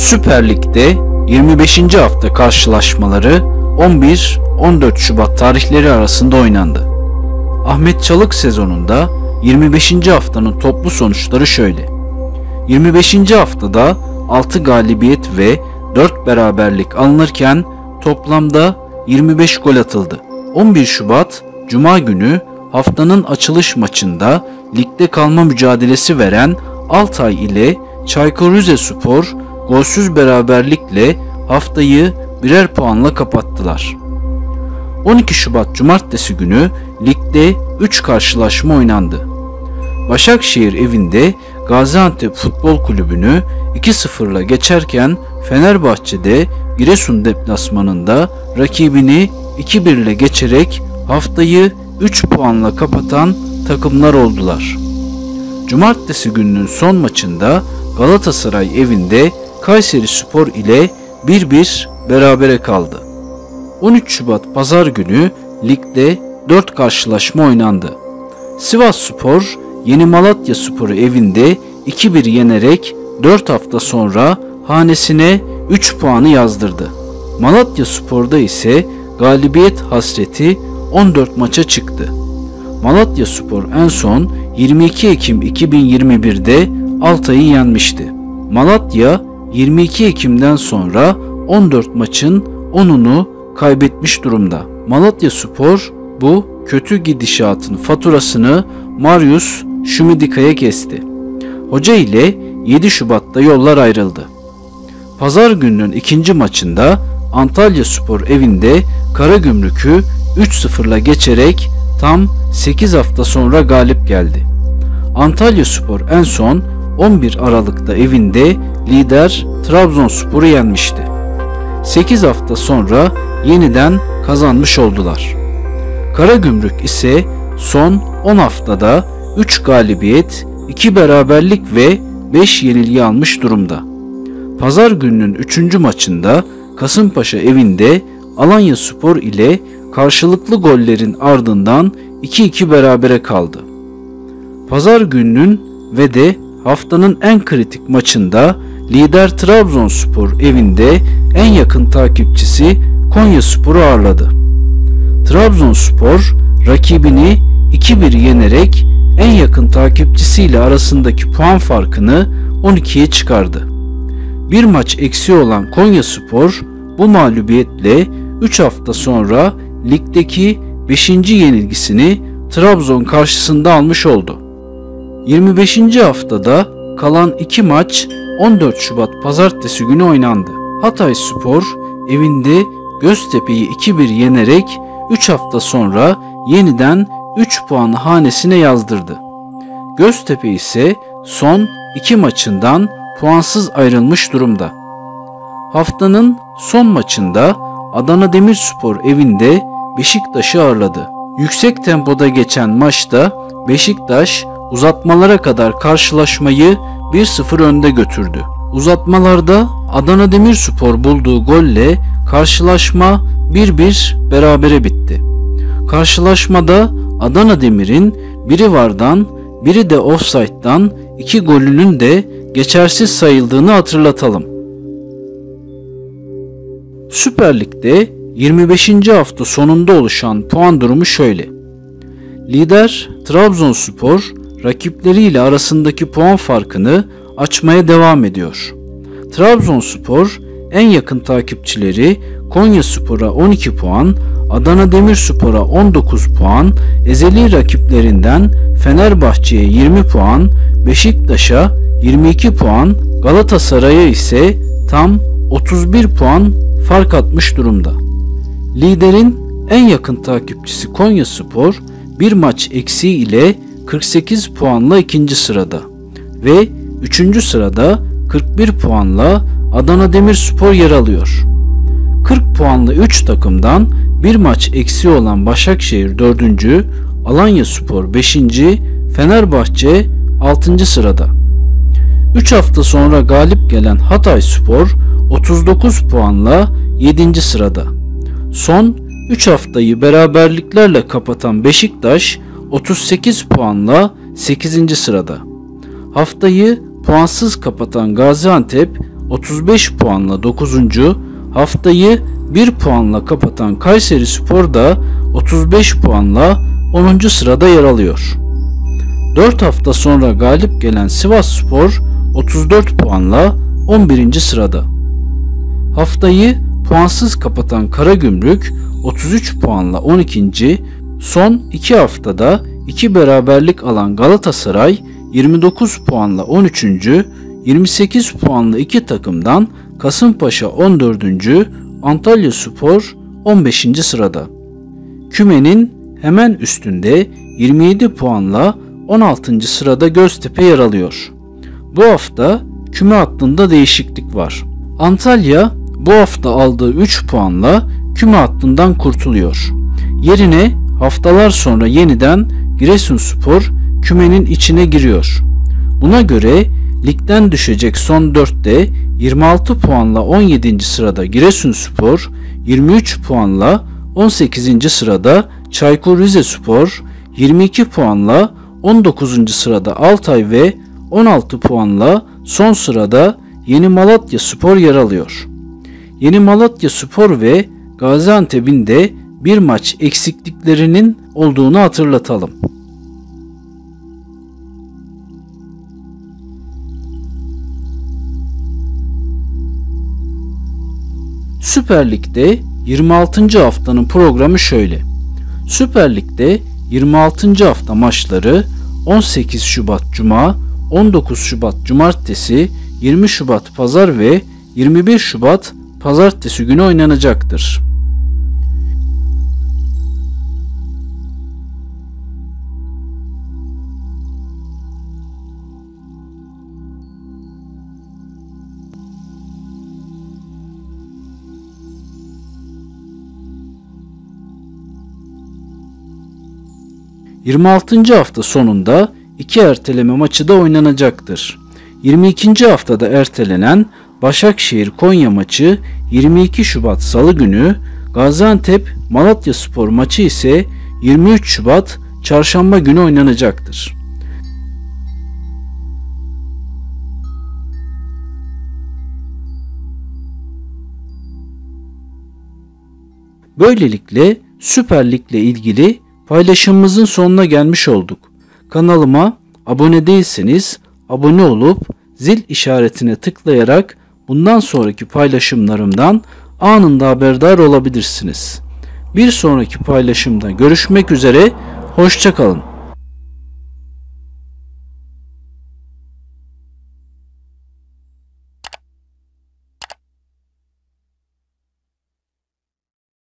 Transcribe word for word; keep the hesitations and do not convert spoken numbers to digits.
Süper Lig'de yirmi beşinci hafta karşılaşmaları on bir on dört Şubat tarihleri arasında oynandı. Ahmet Çalık sezonunda yirmi beşinci haftanın toplu sonuçları şöyle. yirmi beşinci haftada altı galibiyet ve dört beraberlik alınırken toplamda yirmi beş gol atıldı. on bir Şubat Cuma günü haftanın açılış maçında ligde kalma mücadelesi veren Altay ile Çaykur Rizespor golsüz beraberlikle haftayı birer puanla kapattılar. on iki Şubat Cumartesi günü ligde üç karşılaşma oynandı. Başakşehir evinde Gaziantep Futbol Kulübü'nü iki sıfırla geçerken Fenerbahçe'de Giresun deplasmanında rakibini iki bir ile geçerek haftayı üç puanla kapatan takımlar oldular. Cumartesi gününün son maçında Galatasaray evinde Kayserispor ile bir bir berabere kaldı. on üç Şubat Pazar günü ligde dört karşılaşma oynandı. Sivasspor Yeni Malatyaspor'u evinde iki bir yenerek dört hafta sonra hanesine üç puanı yazdırdı. Malatyaspor'da ise galibiyet hasreti on dört maça çıktı. Malatyaspor en son yirmi iki Ekim iki bin yirmi bir'de Altay'ı yenmişti. Malatya yirmi iki Ekim'den sonra on dört maçın onunu kaybetmiş durumda. Malatyaspor bu kötü gidişatın faturasını Marius Şumidika'ya kesti. Hoca ile yedi Şubat'ta yollar ayrıldı. Pazar gününün ikinci maçında Antalyaspor evinde Karagümrük'ü üç sıfırla geçerek tam sekiz hafta sonra galip geldi. Antalyaspor en son on bir Aralık'ta evinde lider Trabzonspor'u yenmişti. sekiz hafta sonra yeniden kazanmış oldular. Karagümrük ise son on haftada üç galibiyet, iki beraberlik ve beş yenilgi almış durumda. Pazar gününün üçüncü maçında Kasımpaşa evinde Alanyaspor ile karşılıklı gollerin ardından iki iki berabere kaldı. Pazar gününün ve de haftanın en kritik maçında lider Trabzonspor evinde en yakın takipçisi Konyaspor'u ağırladı. Trabzonspor rakibini iki bir yenerek en yakın takipçisiyle arasındaki puan farkını on ikiye çıkardı. Bir maç eksiği olan Konyaspor bu mağlubiyetle üç hafta sonra ligdeki beşinci yenilgisini Trabzon karşısında almış oldu. yirmi beşinci haftada kalan iki maç on dört Şubat Pazartesi günü oynandı. Hatayspor evinde Göztepe'yi iki bir yenerek üç hafta sonra yeniden üç puanı hanesine yazdırdı. Göztepe ise son iki maçından puansız ayrılmış durumda. Haftanın son maçında Adana Demirspor evinde Beşiktaş'ı ağırladı. Yüksek tempoda geçen maçta Beşiktaş uzatmalara kadar karşılaşmayı bir sıfır önde götürdü. Uzatmalarda Adana Demirspor bulduğu golle karşılaşma bir bir berabere bitti. Karşılaşmada Adana Demir'in biri vardan biri de ofsayttan iki golünün de geçersiz sayıldığını hatırlatalım. Süper Lig'de yirmi beşinci hafta sonunda oluşan puan durumu şöyle. Lider Trabzonspor rakipleriyle arasındaki puan farkını açmaya devam ediyor. Trabzonspor en yakın takipçileri Konyaspor'a on iki puan, Adana Demirspor'a on dokuz puan, ezeli rakiplerinden Fenerbahçe'ye yirmi puan, Beşiktaş'a yirmi iki puan, Galatasaray'a ise tam otuz bir puan fark atmış durumda. Liderin en yakın takipçisi Konyaspor bir maç eksiği ile kırk sekiz puanla ikinci sırada ve üçüncü sırada kırk bir puanla Adana Demirspor yer alıyor. kırk puanlı üç takımdan bir maç eksiği olan Başakşehir dördüncü, Alanyaspor beşinci, Fenerbahçe altıncı sırada. üç hafta sonra galip gelen Hatayspor otuz dokuz puanla yedinci sırada. Son üç haftayı beraberliklerle kapatan Beşiktaş otuz sekiz puanla sekizinci sırada. Haftayı puansız kapatan Gaziantep otuz beş puanla dokuzuncu, haftayı bir puanla kapatan Kayserispor da otuz beş puanla onuncu sırada yer alıyor. dört hafta sonra galip gelen Sivasspor otuz dört puanla on birinci sırada. Haftayı puansız kapatan Karagümrük otuz üç puanla on ikinci, son iki haftada iki beraberlik alan Galatasaray yirmi dokuz puanla on üçüncü, yirmi sekiz puanlı iki takımdan Kasımpaşa on dördüncü, Antalyaspor on beşinci sırada. Kümenin hemen üstünde yirmi yedi puanla on altıncı sırada Göztepe yer alıyor. Bu hafta küme hattında değişiklik var. Antalya bu hafta aldığı üç puanla küme hattından kurtuluyor. Yerine haftalar sonra yeniden Giresunspor kümenin içine giriyor. Buna göre ligden düşecek son dörtte yirmi altı puanla on yedinci sırada Giresunspor, yirmi üç puanla on sekizinci sırada Çaykur Rizespor, yirmi iki puanla on dokuzuncu sırada Altay ve on altı puanla son sırada Yeni Malatyaspor yer alıyor. Yeni Malatyaspor ve Gaziantep'in de bir maç eksikliklerinin olduğunu hatırlatalım. Süper Lig'de yirmi altıncı haftanın programı şöyle. Süper Lig'de yirmi altıncı hafta maçları on sekiz Şubat Cuma, on dokuz Şubat Cumartesi, yirmi Şubat Pazar ve yirmi bir Şubat Pazartesi günü oynanacaktır. yirmi altıncı hafta sonunda iki erteleme maçı da oynanacaktır. yirmi ikinci haftada ertelenen Başakşehir-Konya maçı yirmi iki Şubat Salı günü, Gaziantep-Malatyaspor maçı ise yirmi üç Şubat Çarşamba günü oynanacaktır. Böylelikle Süper Lig'le ilgili paylaşımımızın sonuna gelmiş olduk. Kanalıma abone değilseniz abone olup zil işaretine tıklayarak bundan sonraki paylaşımlarımdan anında haberdar olabilirsiniz. Bir sonraki paylaşımda görüşmek üzere, hoşça kalın.